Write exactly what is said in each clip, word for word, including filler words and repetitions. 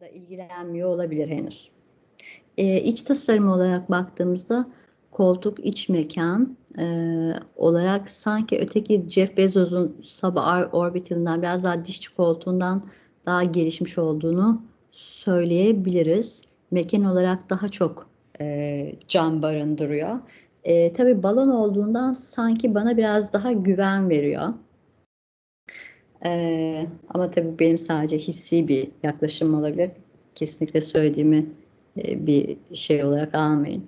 da ilgilenmiyor olabilir henüz. E, iç tasarım olarak baktığımızda koltuk, iç mekan e, olarak sanki öteki Jeff Bezos'un Saba Orbital'ından biraz daha dişçi koltuğundan daha gelişmiş olduğunu söyleyebiliriz. Mekan olarak daha çok e, cam barındırıyor. E, tabii balon olduğundan sanki bana biraz daha güven veriyor. E, ama tabii benim sadece hissi bir yaklaşım olabilir. Kesinlikle söylediğimi e, bir şey olarak almayın.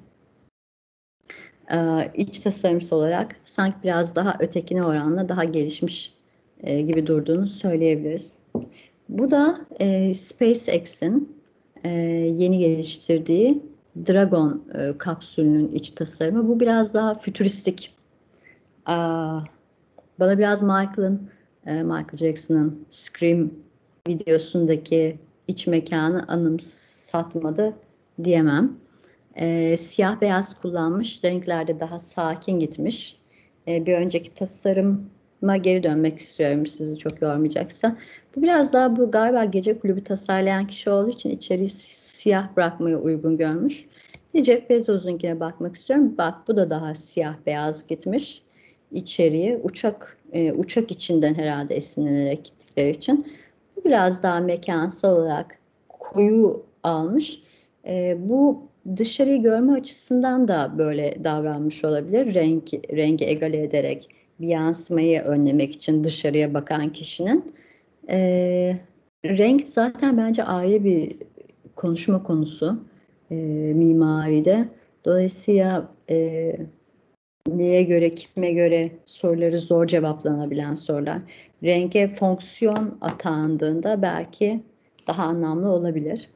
E, iç tasarımsal olarak sanki biraz daha ötekine oranla daha gelişmiş e, gibi durduğunu söyleyebiliriz. Bu da e, SpaceX'in e, yeni geliştirdiği Dragon e, kapsülünün iç tasarımı. Bu biraz daha fütüristik. Aa, bana biraz Michael'ın, e, Michael Jackson'ın Scream videosundaki iç mekanı anımsatmadı diyemem. E, siyah beyaz kullanmış, renklerde daha sakin gitmiş. E, bir önceki tasarıma geri dönmek istiyorum sizi çok yormayacaksa. Bu biraz daha bu galiba gece kulübü tasarlayan kişi olduğu için içeriği siyah bırakmaya uygun görmüş. Jeff Bezos'unkine bakmak istiyorum. Bak bu da daha siyah beyaz gitmiş içeriği. Uçak e, uçak içinden herhalde esinlenerek gittikleri için. Bu biraz daha mekansal olarak koyu almış. E, bu dışarıyı görme açısından da böyle davranmış olabilir. Renk, rengi egale ederek bir yansımayı önlemek için dışarıya bakan kişinin. E, renk zaten bence ayrı bir konuşma konusu e, mimaride. Dolayısıyla e, neye göre, kime göre soruları zor cevaplanabilen sorular. Renge fonksiyon atandığında belki daha anlamlı olabilir.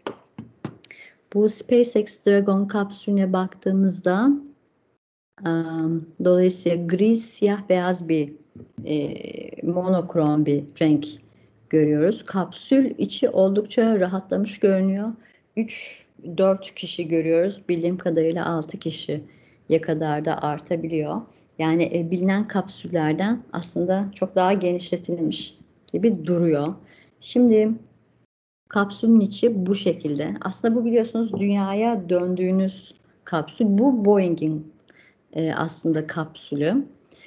Bu SpaceX Dragon kapsülüne baktığımızda um, dolayısıyla gri, siyah, beyaz bir e, monokrom bir renk görüyoruz. Kapsül içi oldukça rahatlamış görünüyor. üç dört kişi görüyoruz. Bildiğim kadarıyla altı kişiye kadar da artabiliyor. Yani e, bilinen kapsüllerden aslında çok daha genişletilmiş gibi duruyor. Şimdi kapsülün içi bu şekilde. Aslında bu biliyorsunuz dünyaya döndüğünüz kapsül. Bu Boeing'in e, aslında kapsülü.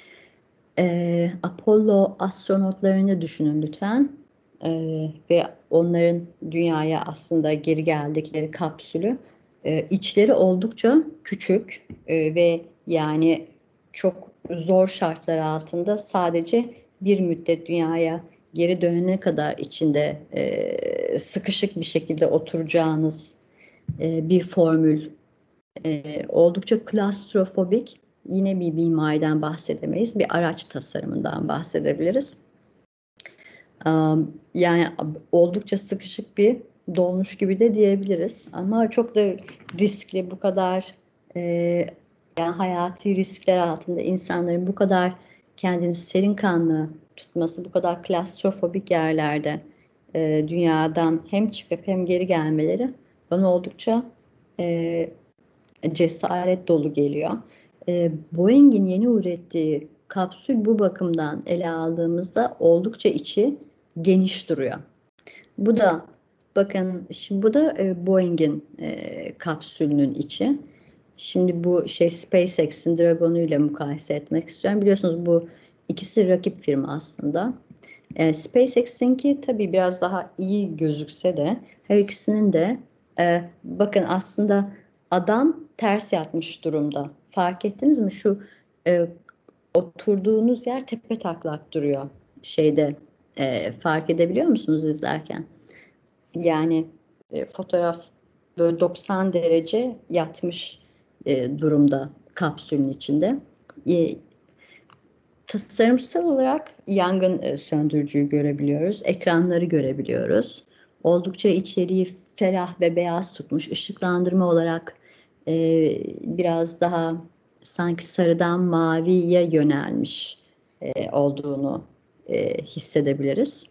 E, Apollo astronotlarını düşünün lütfen. E, ve onların dünyaya aslında geri geldikleri kapsülü. E, içleri oldukça küçük e, ve yani çok zor şartlar altında sadece bir müddet dünyaya geri dönene kadar içinde e, sıkışık bir şekilde oturacağınız e, bir formül. E, oldukça klastrofobik, yine bir mimariden bahsedemeyiz, bir araç tasarımından bahsedebiliriz. Um, yani oldukça sıkışık bir dolmuş gibi de diyebiliriz. Ama çok da riskli, bu kadar e, yani hayati riskler altında insanların bu kadar kendini serin kanlı tutması, bu kadar klastrofobik yerlerde e, dünyadan hem çıkıp hem geri gelmeleri bana oldukça e, cesaret dolu geliyor. E, Boeing'in yeni ürettiği kapsül bu bakımdan ele aldığımızda oldukça içi geniş duruyor. Bu da bakın şimdi bu da e, Boeing'in e, kapsülünün içi. Şimdi bu şey SpaceX'in Dragon'u ile mukayese etmek istiyorum. Biliyorsunuz bu ikisi rakip firma aslında. E, SpaceX'inki tabii biraz daha iyi gözükse de her ikisinin de e, bakın aslında adam ters yatmış durumda. Fark ettiniz mi? Şu e, oturduğunuz yer tepe taklak duruyor şeyde. E, fark edebiliyor musunuz izlerken? Yani e, fotoğraf böyle doksan derece yatmış e, durumda kapsülün içinde. E, tasarımsal olarak yangın e, söndürücüyü görebiliyoruz. Ekranları görebiliyoruz. Oldukça içeriği ferah ve beyaz tutmuş. Işıklandırma olarak e, biraz daha sanki sarıdan maviye yönelmiş e, olduğunu e, hissedebiliriz.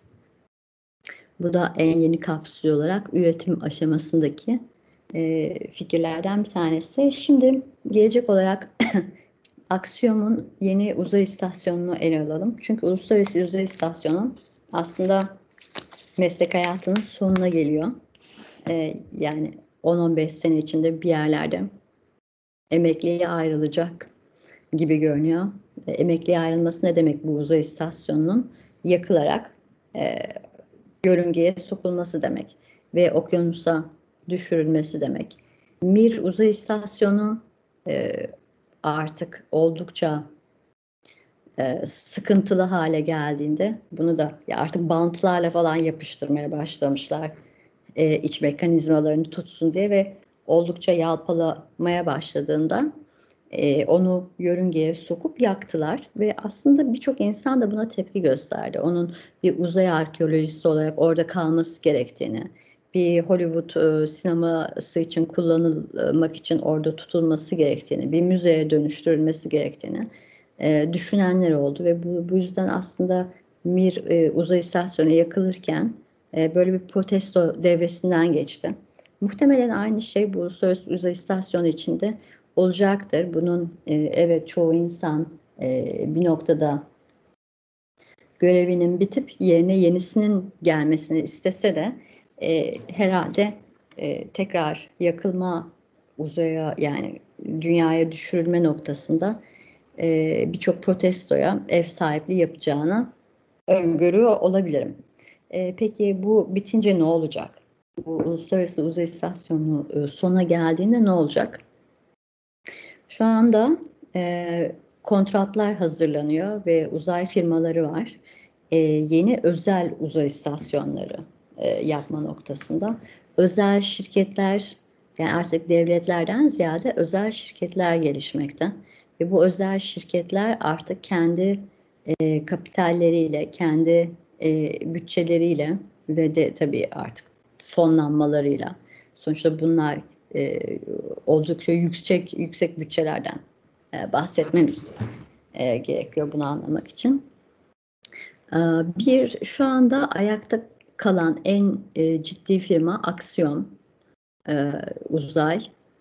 Bu da en yeni kapsül olarak üretim aşamasındaki e, fikirlerden bir tanesi. Şimdi gelecek olarak Aksiyom'un yeni uzay istasyonunu ele alalım. Çünkü Uluslararası Uzay İstasyonu aslında meslek hayatının sonuna geliyor. e, yani on on beş sene içinde bir yerlerde emekliye ayrılacak gibi görünüyor. E, emekliye ayrılması ne demek bu uzay istasyonunun? Yakılarak e, yörüngeye sokulması demek ve okyanusa düşürülmesi demek. Mir uzay istasyonu e, artık oldukça e, sıkıntılı hale geldiğinde bunu da ya artık bantlarla falan yapıştırmaya başlamışlar e, iç mekanizmalarını tutsun diye ve oldukça yalpalamaya başladığında e, onu yörüngeye sokup yaktılar ve aslında birçok insan da buna tepki gösterdi. Onun bir uzay arkeolojisi olarak orada kalması gerektiğini, bir Hollywood e, sineması için kullanılmak için orada tutulması gerektiğini, bir müzeye dönüştürülmesi gerektiğini e, düşünenler oldu ve bu, bu yüzden aslında Mir e, uzay istasyonu yakılırken e, böyle bir protesto devresinden geçti. Muhtemelen aynı şey bu uluslararası uzay istasyonu içinde olacaktır. Bunun e, evet çoğu insan e, bir noktada görevinin bitip yerine yenisinin gelmesini istese de e, herhalde e, tekrar yakılma uzaya yani dünyaya düşürülme noktasında e, birçok protestoya ev sahipliği yapacağını öngörüyor olabilirim. E, peki bu bitince ne olacak? Bu uluslararası uzay istasyonu e, sona geldiğinde ne olacak? Şu anda e, kontratlar hazırlanıyor ve uzay firmaları var. E, yeni özel uzay istasyonları e, yapma noktasında. Özel şirketler, yani artık devletlerden ziyade özel şirketler gelişmekte. Ve bu özel şirketler artık kendi e, kapitalleriyle, kendi e, bütçeleriyle ve de tabii artık fonlanmalarıyla, sonuçta bunlar e, oldukça yüksek yüksek bütçelerden e, bahsetmemiz e, gerekiyor bunu anlamak için. E, bir şu anda ayakta kalan en e, ciddi firma Aksiyon e, Uzay.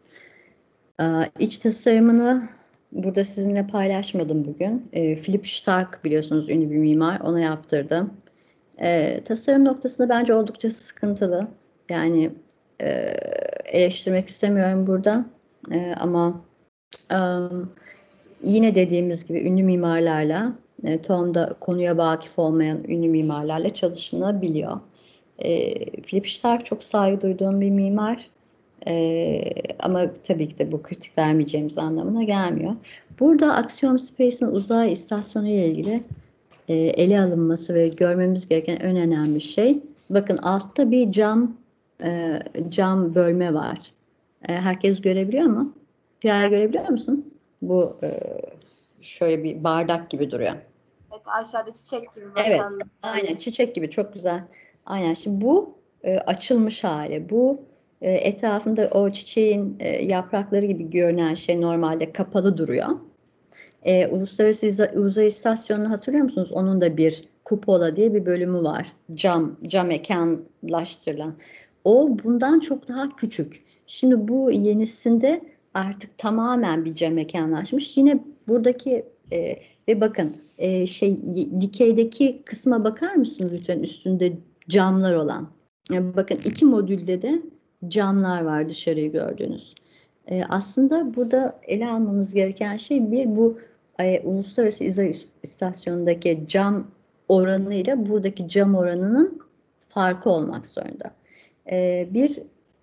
E, iç tasarımını burada sizinle paylaşmadım bugün. E, Philip Stark biliyorsunuz ünlü bir mimar, ona yaptırdım. E, tasarım noktasında bence oldukça sıkıntılı. Yani e, eleştirmek istemiyorum burada. E, ama e, yine dediğimiz gibi ünlü mimarlarla, e, tohumda konuya vakıf olmayan ünlü mimarlarla çalışılabiliyor. E, Philip Stark çok saygı duyduğum bir mimar. E, ama tabii ki de bu kritik vermeyeceğimiz anlamına gelmiyor. Burada Axiom Space'in uzay istasyonu ile ilgili e, ele alınması ve görmemiz gereken en önemli şey, bakın altta bir cam e, cam bölme var. E, herkes görebiliyor mu? Piray görebiliyor musun? Bu e, şöyle bir bardak gibi duruyor. Evet, aşağıda çiçek gibi Evet, bakan. aynen çiçek gibi çok güzel. Aynen. Şimdi bu e, açılmış hali. Bu e, etrafında o çiçeğin e, yaprakları gibi görünen şey normalde kapalı duruyor. E, Uluslararası İza- Uzay İstasyonu'nu hatırlıyor musunuz? Onun da bir kupola diye bir bölümü var. Cam, cam mekanlaştırılan. O bundan çok daha küçük. Şimdi bu yenisinde artık tamamen bir cam mekanlaşmış. Yine buradaki e, ve bakın e, şey y- dikeydeki kısma bakar mısınız lütfen, üstünde camlar olan. E, bakın iki modülde de camlar var, dışarıyı gördüğünüz. E, aslında burada ele almamız gereken şey bir bu e, uluslararası uzay istasyonundaki cam oranıyla buradaki cam oranının farkı olmak zorunda. E, bir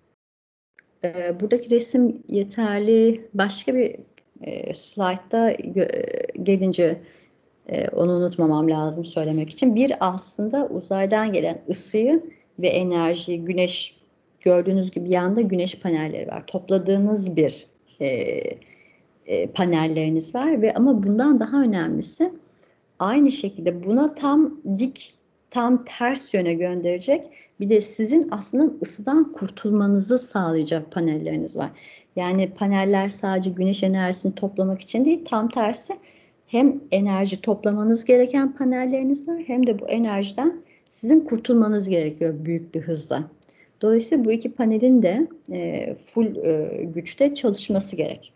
e, buradaki resim yeterli. Başka bir e, slaytta gö- gelince e, onu unutmamam lazım söylemek için. Bir aslında uzaydan gelen ısıyı ve enerjiyi, güneş gördüğünüz gibi yanında güneş panelleri var. Topladığınız bir e, e, panelleriniz var ve ama bundan daha önemlisi aynı şekilde buna tam dik, tam ters yöne gönderecek bir de sizin aslında ısıdan kurtulmanızı sağlayacak panelleriniz var. Yani paneller sadece güneş enerjisini toplamak için değil, tam tersi hem enerji toplamanız gereken panelleriniz var hem de bu enerjiden sizin kurtulmanız gerekiyor büyük bir hızla. Dolayısıyla bu iki panelin de e, full e, güçte çalışması gerek.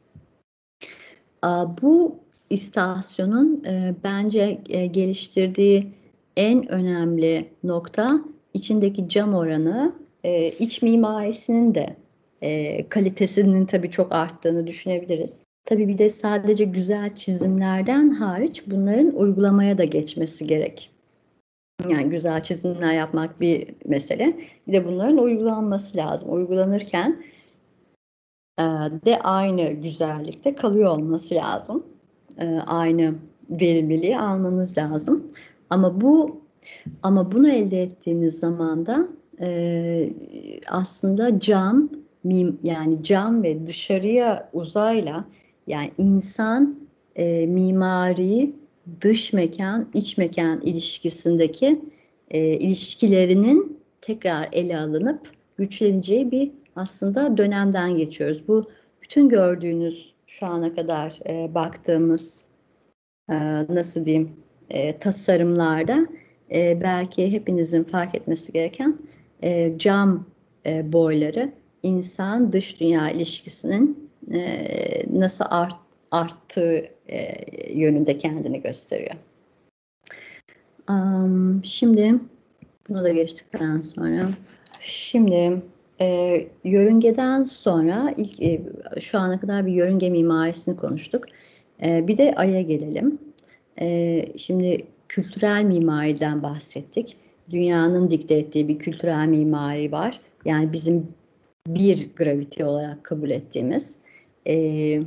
Bu istasyonun e, bence e, geliştirdiği en önemli nokta içindeki cam oranı e, iç mimarisinin de e, kalitesinin tabii çok arttığını düşünebiliriz. Tabii bir de sadece güzel çizimlerden hariç bunların uygulamaya da geçmesi gerek. Yani güzel çizimler yapmak bir mesele. Bir de bunların uygulanması lazım. Uygulanırken e, de aynı güzellikte kalıyor olması lazım. E, aynı verimliliği almanız lazım. Ama bu ama bunu elde ettiğiniz zaman da e, aslında cam, mim, yani cam ve dışarıya uzayla, yani insan e, mimari, dış mekan, iç mekan ilişkisindeki e, ilişkilerinin tekrar ele alınıp güçleneceği bir aslında dönemden geçiyoruz. Bu bütün gördüğünüz şu ana kadar e, baktığımız e, nasıl diyeyim e, tasarımlarda e, belki hepinizin fark etmesi gereken e, cam e, boyları insan dış dünya ilişkisinin e, nasıl art, arttığı e, yönünde kendini gösteriyor. Um, şimdi bunu da geçtikten sonra şimdi e, yörüngeden sonra ilk e, şu ana kadar bir yörünge mimarisini konuştuk. E, bir de Ay'a gelelim. E, şimdi kültürel mimariden bahsettik. Dünyanın dikte ettiği bir kültürel mimari var. Yani bizim bir gravity olarak kabul ettiğimiz. E,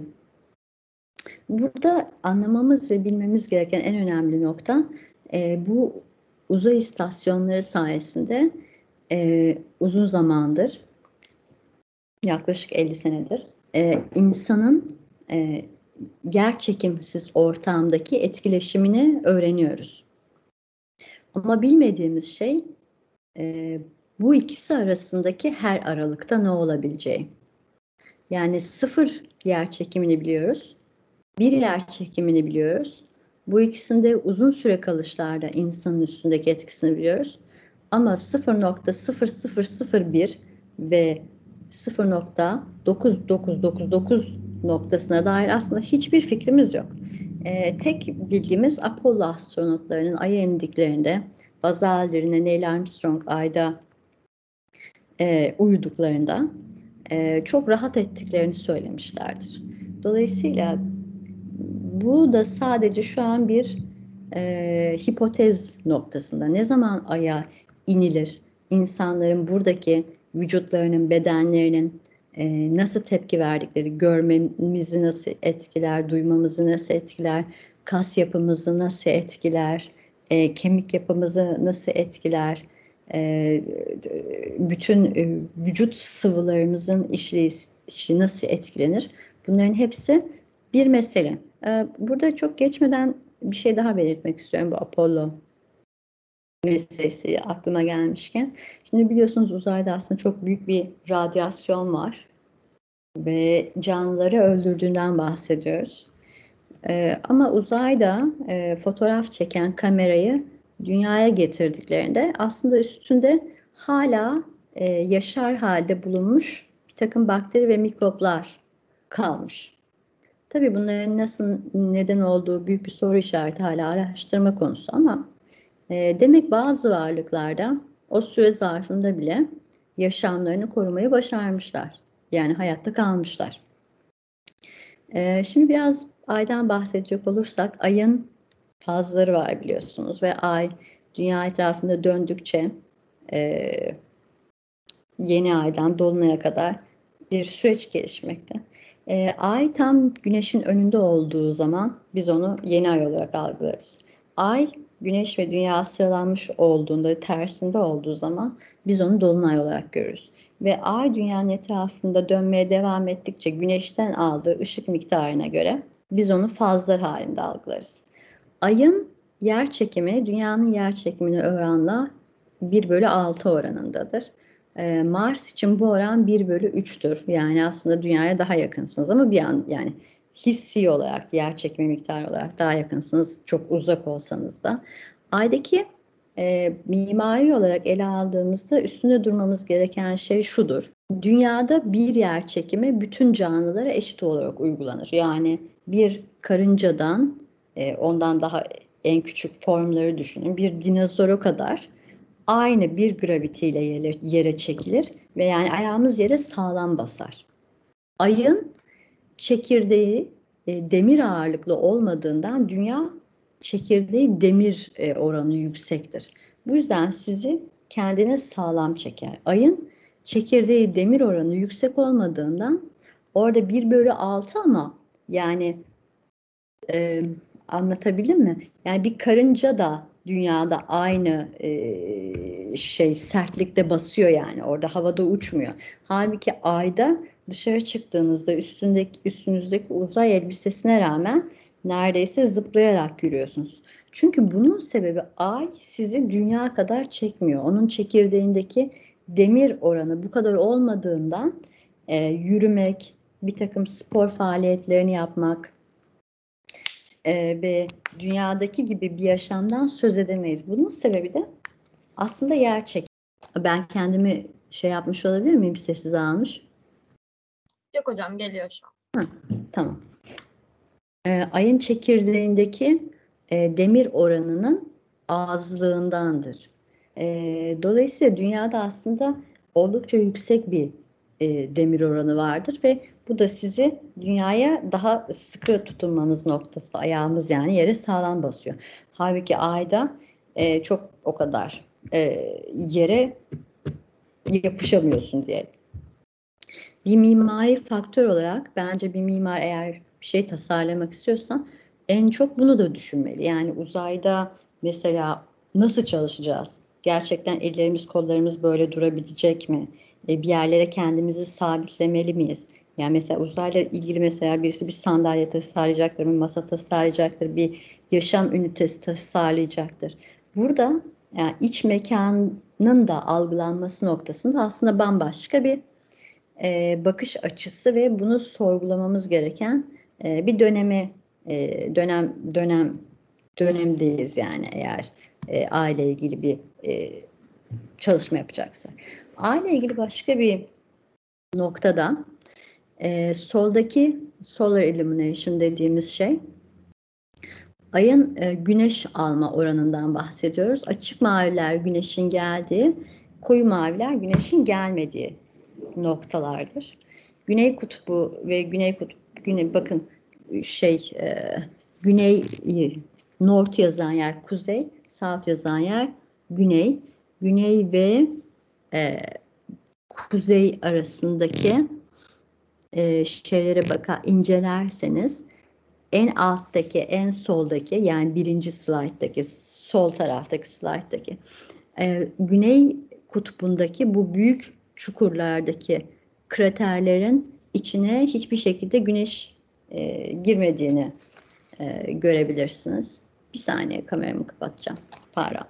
burada anlamamız ve bilmemiz gereken en önemli nokta e, bu uzay istasyonları sayesinde e, uzun zamandır, yaklaşık elli senedir e, insanın e, yer çekimsiz ortamdaki etkileşimini öğreniyoruz. Ama bilmediğimiz şey e, bu ikisi arasındaki her aralıkta ne olabileceği. Yani sıfır yer çekimini biliyoruz, bir yer çekimini biliyoruz. Bu ikisinde uzun süre kalışlarda insanın üstündeki etkisini biliyoruz. Ama sıfır nokta sıfır sıfır sıfır bir ve sıfır nokta dokuz dokuz dokuz dokuz noktasına dair aslında hiçbir fikrimiz yok. Ee, tek bilgimiz Apollo astronotlarının Ay'a indiklerinde, Buzz Aldrin'le Neil Armstrong Ay'da e, uyuduklarında e, çok rahat ettiklerini söylemişlerdir. Dolayısıyla bu da sadece şu an bir e, hipotez noktasında. Ne zaman Ay'a inilir? İnsanların buradaki vücutlarının, bedenlerinin e, nasıl tepki verdikleri, görmemizi nasıl etkiler, duymamızı nasıl etkiler, kas yapımızı nasıl etkiler, e, kemik yapımızı nasıl etkiler, e, bütün e, vücut sıvılarımızın işleyişi nasıl etkilenir? Bunların hepsi bir mesele. Burada çok geçmeden bir şey daha belirtmek istiyorum bu Apollo meselesi aklıma gelmişken. Şimdi biliyorsunuz uzayda aslında çok büyük bir radyasyon var ve canlıları öldürdüğünden bahsediyoruz. Ama uzayda fotoğraf çeken kamerayı dünyaya getirdiklerinde aslında üstünde hala yaşar halde bulunmuş bir takım bakteri ve mikroplar kalmış. Tabii bunların nasıl neden olduğu büyük bir soru işareti, hala araştırma konusu, ama e, demek bazı varlıklarda o süre zarfında bile yaşamlarını korumayı başarmışlar. Yani hayatta kalmışlar. E, şimdi biraz Ay'dan bahsedecek olursak, Ay'ın fazları var biliyorsunuz ve Ay dünya etrafında döndükçe e, yeni aydan dolunaya kadar bir süreç gelişmekte. E, ay tam Güneş'in önünde olduğu zaman biz onu yeni ay olarak algılarız. Ay Güneş ve Dünya sıralanmış olduğunda, tersinde olduğu zaman biz onu dolunay olarak görürüz. Ve ay Dünya'nın etrafında dönmeye devam ettikçe Güneş'ten aldığı ışık miktarına göre biz onu fazlar halinde algılarız. Ayın yer çekimi Dünya'nın yer çekimine oranla bir bölü altı oranındadır. Mars için bu oran bir bölü üçtür. Yani aslında Dünya'ya daha yakınsınız ama bir an, yani hissi olarak, yer çekimi miktarı olarak daha yakınsınız, çok uzak olsanız da. Ay'daki e, mimari olarak ele aldığımızda üstünde durmamız gereken şey şudur: Dünyada bir yer çekimi bütün canlılara eşit olarak uygulanır. Yani bir karıncadan, e, ondan daha en küçük formları düşünün, bir dinozora kadar aynı bir gravitiyle yere, yere çekilir ve yani ayağımız yere sağlam basar. Ayın çekirdeği e, demir ağırlıklı olmadığından dünya çekirdeği demir e, oranı yüksektir. Bu yüzden sizi kendine sağlam çeker. Ayın çekirdeği demir oranı yüksek olmadığından orada bir bölü altı ama yani e, anlatabildim mi? Yani bir karınca da dünyada aynı e, şey sertlikte basıyor yani. Orada havada uçmuyor. Halbuki ayda dışarı çıktığınızda üstündeki üstünüzdeki uzay elbisesine rağmen neredeyse zıplayarak yürüyorsunuz. Çünkü bunun sebebi ay sizi dünya kadar çekmiyor. Onun çekirdeğindeki demir oranı bu kadar olmadığından e, yürümek, bir takım spor faaliyetlerini yapmak e, ve dünyadaki gibi bir yaşamdan söz edemeyiz. Bunun sebebi de aslında yer çekimi. Ben kendimi şey yapmış olabilir miyim? Sessiz almış. Yok hocam, geliyor şu an. Hı, tamam. E, ayın çekirdeğindeki e, demir oranının azlığındandır. E, dolayısıyla dünyada aslında oldukça yüksek bir e, demir oranı vardır ve bu da sizi dünyaya daha sıkı tutunmanız noktası. Ayağımız yani yere sağlam basıyor. Halbuki ayda e, çok o kadar e, yere yapışamıyorsun diye. Bir mimari faktör olarak bence bir mimar eğer bir şey tasarlamak istiyorsa en çok bunu da düşünmeli. Yani uzayda mesela nasıl çalışacağız? Gerçekten ellerimiz kollarımız böyle durabilecek mi? E, bir yerlere kendimizi sabitlemeli miyiz? Yani mesela uzayla ilgili mesela birisi bir sandalye tasarlayacaktır, bir masa tasarlayacaktır, bir yaşam ünitesi tasarlayacaktır. Burada yani iç mekanın da algılanması noktasında aslında bambaşka bir e, bakış açısı ve bunu sorgulamamız gereken e, bir döneme e, dönem dönem dönemdeyiz yani eğer e, aile ilgili bir e, çalışma yapacaksak. Aile ilgili başka bir noktada e, soldaki solar illumination dediğimiz şey ayın e, güneş alma oranından bahsediyoruz. Açık maviler güneşin geldiği, koyu maviler güneşin gelmediği noktalardır. Güney kutbu ve güney kutbu güney bakın şey e, güney north yazan yer kuzey, south yazan yer güney. Güney ve e, kuzey arasındaki e, şeylere baka incelerseniz en alttaki, en soldaki yani birinci slayttaki, sol taraftaki slayttaki e, güney kutbundaki bu büyük çukurlardaki kraterlerin içine hiçbir şekilde güneş e, girmediğini e, görebilirsiniz. Bir saniye kameramı kapatacağım. Pardon.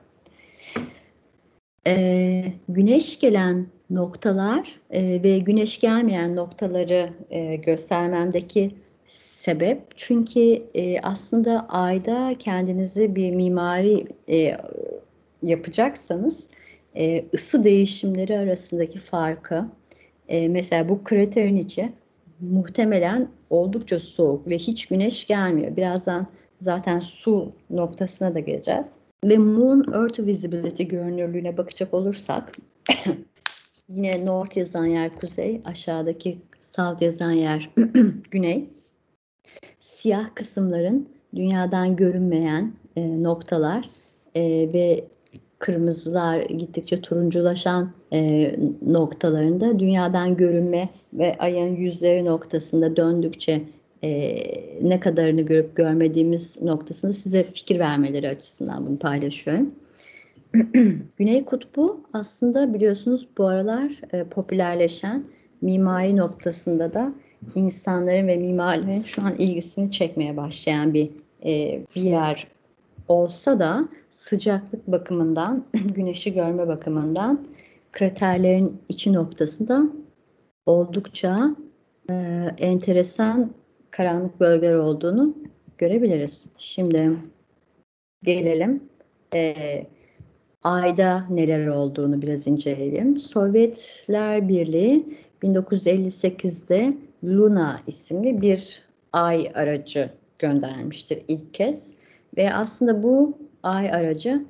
E, güneş gelen noktalar e, ve güneş gelmeyen noktaları e, göstermemdeki sebep çünkü e, aslında ayda kendinizi bir mimari e, yapacaksanız e, ısı değişimleri arasındaki farkı e, mesela bu kraterin içi muhtemelen oldukça soğuk ve hiç güneş gelmiyor. Birazdan zaten su noktasına da geleceğiz. Ve Moon Earth Visibility görünürlüğüne bakacak olursak yine North yazan yer kuzey, aşağıdaki South yazan yer güney. Siyah kısımların dünyadan görünmeyen e, noktalar e, ve kırmızılar gittikçe turunculaşan e, noktalarında dünyadan görünme ve ayın yüzleri noktasında döndükçe e, ne kadarını görüp görmediğimiz noktasında size fikir vermeleri açısından bunu paylaşıyorum. Güney Kutbu aslında biliyorsunuz bu aralar e, popülerleşen mimari noktasında da insanların ve mimarların şu an ilgisini çekmeye başlayan bir e, bir yer olsa da sıcaklık bakımından, güneşi görme bakımından kraterlerin içi noktasında oldukça e, enteresan karanlık bölgeler olduğunu görebiliriz. Şimdi gelelim e, Ay'da neler olduğunu biraz inceleyelim. Sovyetler Birliği bin dokuz yüz elli sekizde Luna isimli bir ay aracı göndermiştir ilk kez. Ve aslında bu ay aracı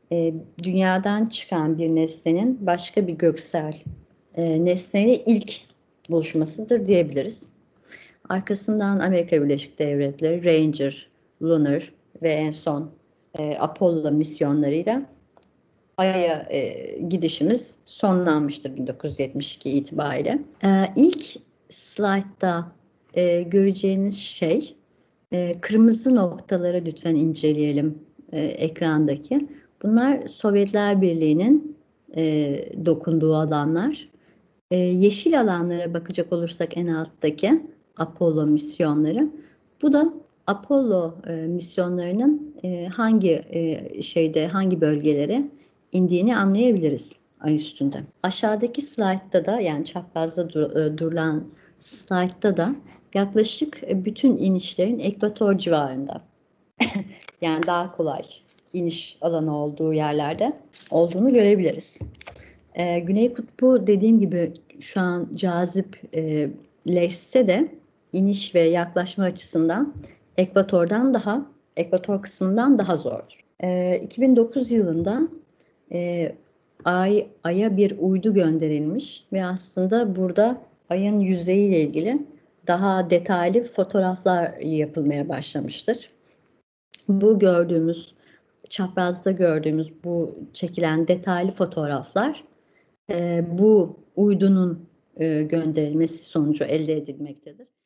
e, dünyadan çıkan bir nesnenin başka bir göksel e, nesneyle ilk buluşmasıdır diyebiliriz. Arkasından Amerika Birleşik Devletleri, Ranger, Lunar ve en son e, Apollo misyonlarıyla Ay'a e, gidişimiz sonlanmıştır bin dokuz yüz yetmiş iki itibariyle. E, ilk slaytta e, göreceğiniz şey, e, kırmızı noktaları lütfen inceleyelim e, ekrandaki. Bunlar Sovyetler Birliği'nin e, dokunduğu alanlar. E, yeşil alanlara bakacak olursak en alttaki Apollo misyonları. Bu da Apollo e, misyonlarının e, hangi e, şeyde hangi bölgelere indiğini anlayabiliriz ay üstünde. Aşağıdaki slaytta da, yani çaprazda dur, e, durulan slaytta da yaklaşık e, bütün inişlerin ekvator civarında yani daha kolay iniş alanı olduğu yerlerde olduğunu görebiliriz. Ee, Güney Kutbu dediğim gibi şu an cazip e, leşse de iniş ve yaklaşma açısından ekvatordan daha, ekvator kısmından daha zordur. Ee, iki bin dokuz yılında e, Ay, Ay'a bir uydu gönderilmiş ve aslında burada Ay'ın yüzeyiyle ilgili daha detaylı fotoğraflar yapılmaya başlamıştır. Bu gördüğümüz, çaprazda gördüğümüz bu çekilen detaylı fotoğraflar e, bu uydunun e, gönderilmesi sonucu elde edilmektedir.